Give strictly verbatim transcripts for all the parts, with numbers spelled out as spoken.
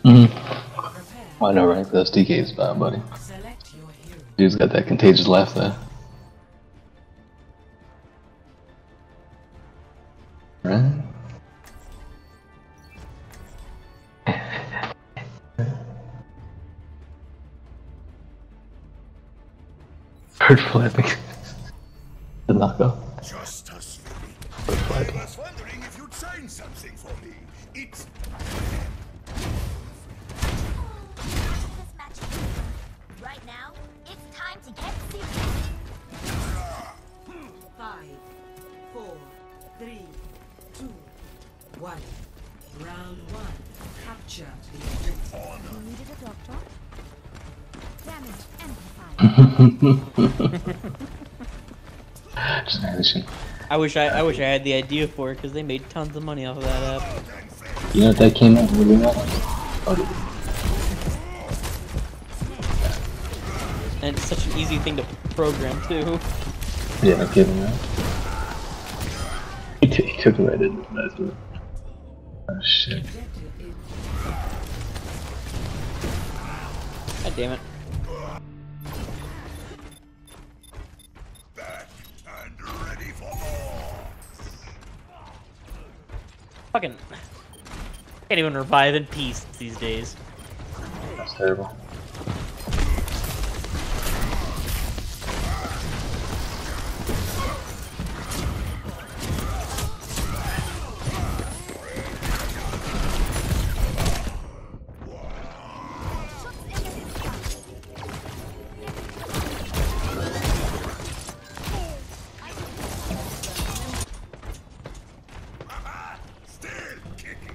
Mm-hmm. I know, right? That's D K's spot, buddy. Dude's got that contagious laugh there. Right? Bird flapping. The knockoff. Just us. Bird I flapping. was wondering if you'd sign something for me. It's right now. It's time to get serious. Five, four, three, two, one. Round one. Capture the objective. You needed a doctor? Damage amplified. Just vanishing. I wish I I wish I had the idea for it because they made tons of money off of that app. You know what that came out really well? Oh, And it's such an easy thing to program too. yeah, I'm kidding, right? He, t he took it right in. That's it. Oh shit. God damn it. back and ready for more. Fucking can't even revive in peace these days. That's terrible. Still kicking.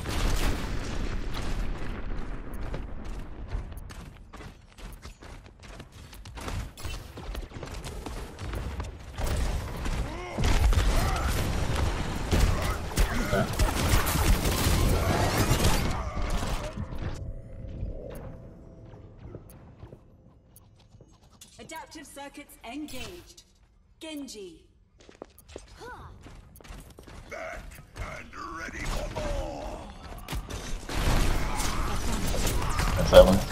Adaptive circuits engaged. Genji. Back and ready for more. That's that one.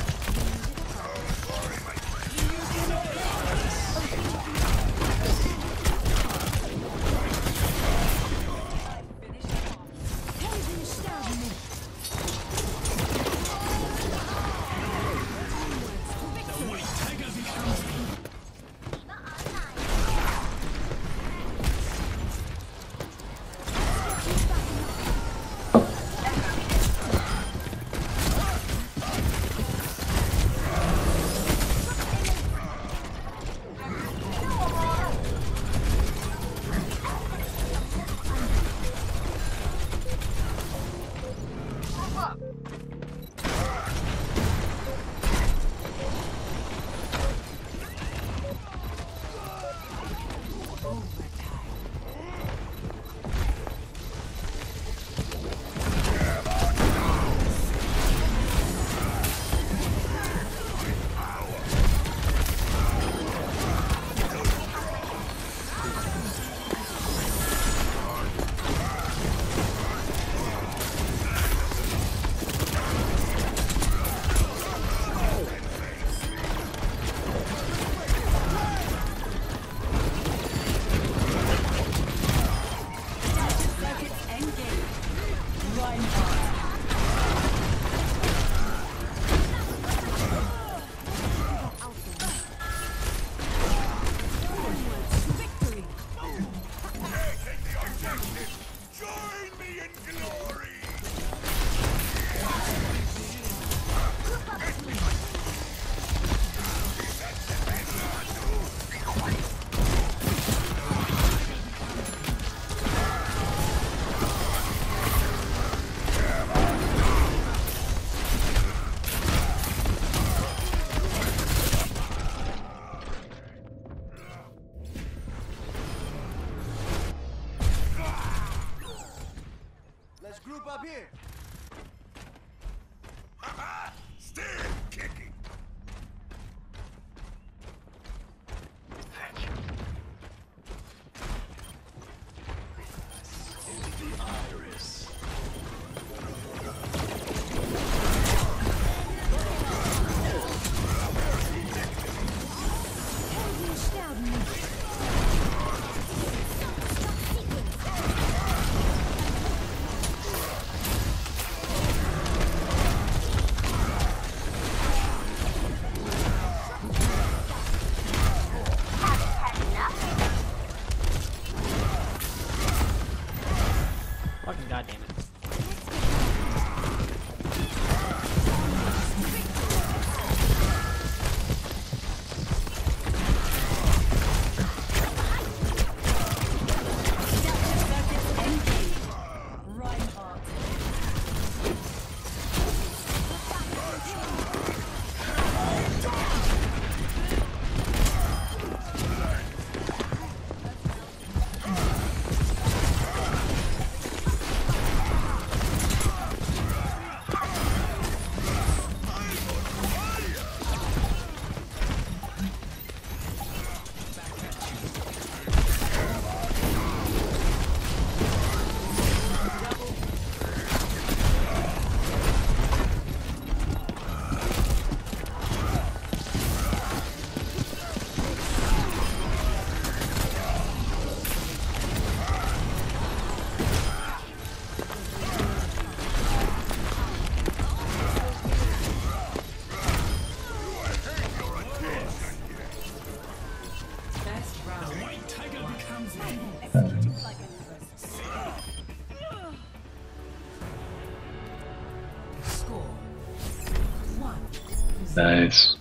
Nice.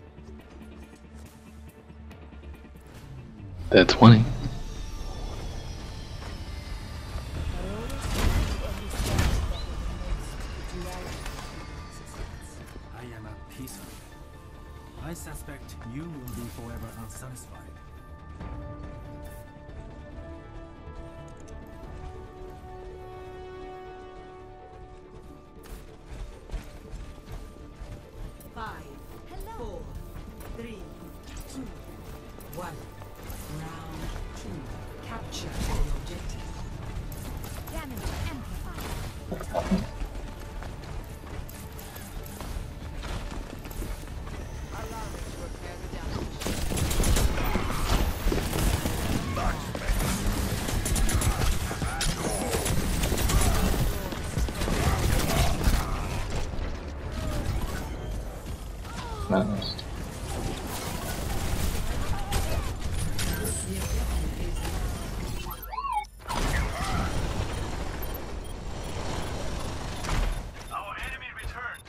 That twenty. I am at peace with it. I suspect you will be forever unsatisfied. Five, four, three, two, one. Round two. Capture the objective. Damage amplified. Nice. Our enemy returns.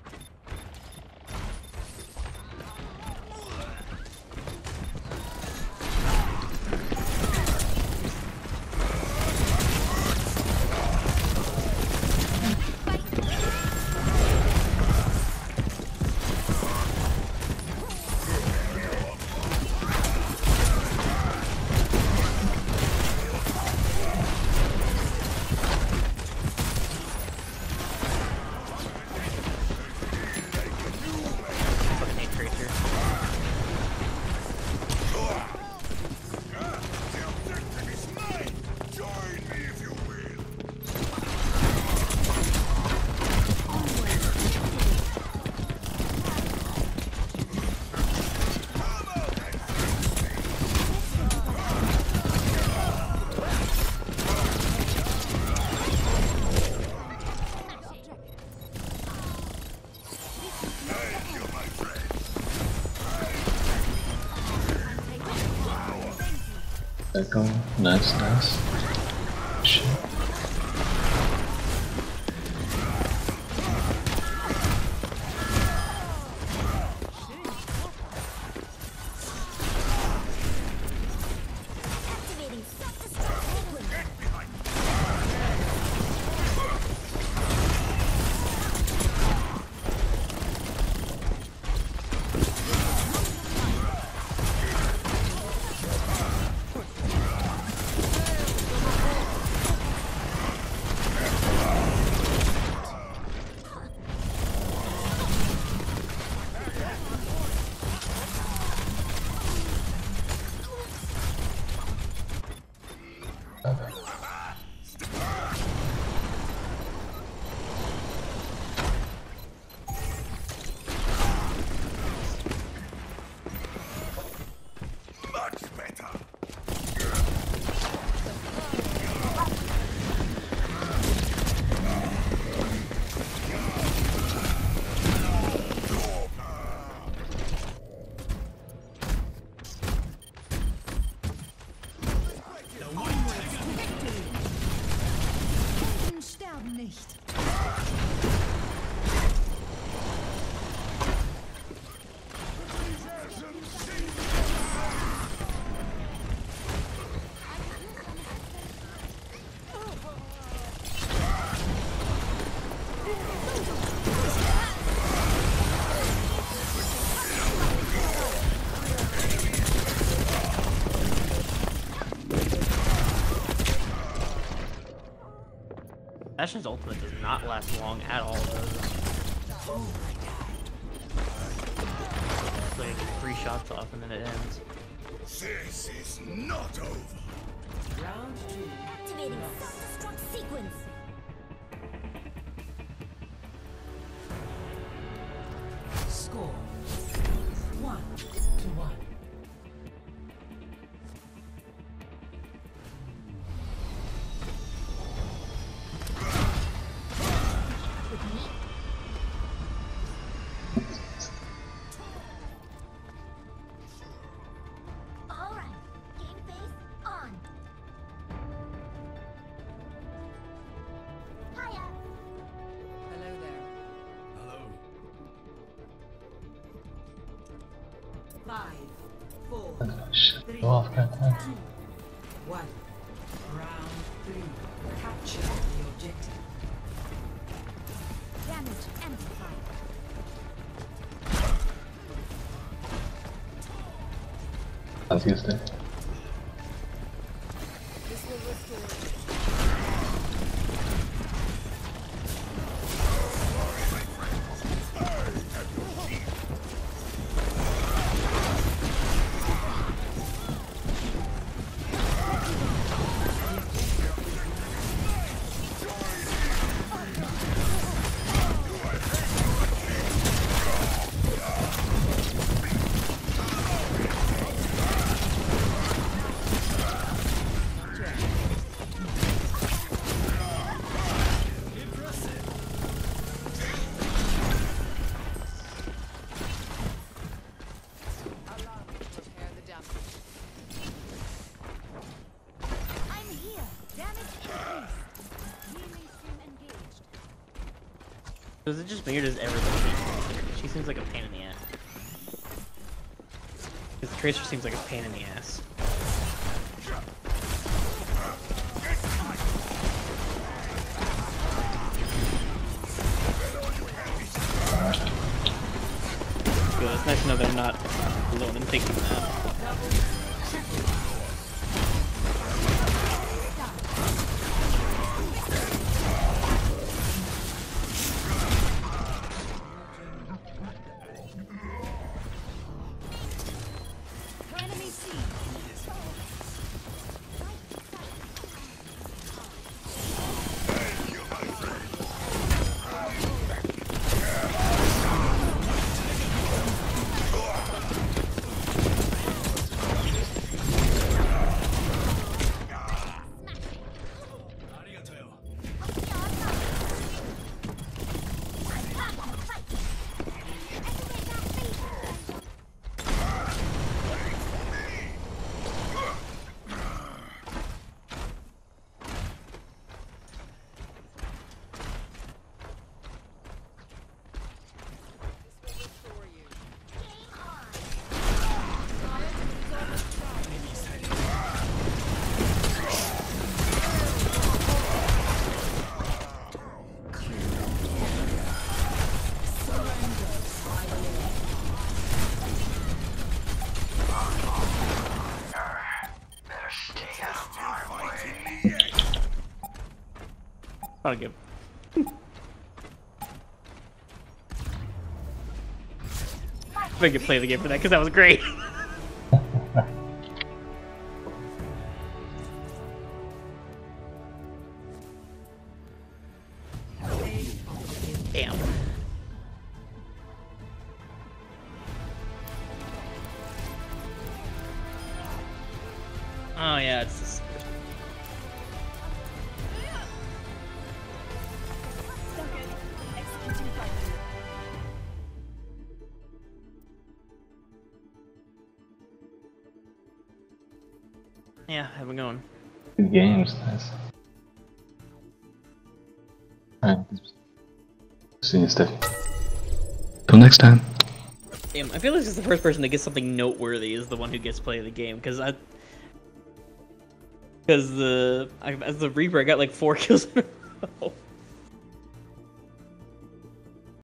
Fucking hate Tracer. The objective is mine. Join me if you will. Thank you, my friend. Echo. Nice, nice. Shit. Activating self-destruct sequence. Much better. Sterben nicht. Ashen's ultimate does not last long at all, does it? It's like three shots off and then it ends. This is not over. Round two. Activating self-destruct sequence. Score. One to one. All right. Game face on. Hiya. Hello there. Hello. Five, four, Oh, shit. three, Go off, God. two, one. Round three. Capture the objective. Damage amplified. That's good stuff. This will restore. I'm here. Damage increased. Healing stream engaged. Is it just me or does everybody hate her? She seems like a pain in the ass. Because Tracer seems like a pain in the ass. Good, it's nice to know that I'm not alone in thinking that. Enemy seen. I'll give. I could play the game for that because that was great. Damn. Oh yeah, it's this. Executing fire. Yeah, how's it going? Good games, nice. Alright. See you, Steffi. Till next time. Damn, I feel like this is the first person to get something noteworthy is the one who gets play of the game, because I... Because the... I, as the Reaper, I got like four kills in a row.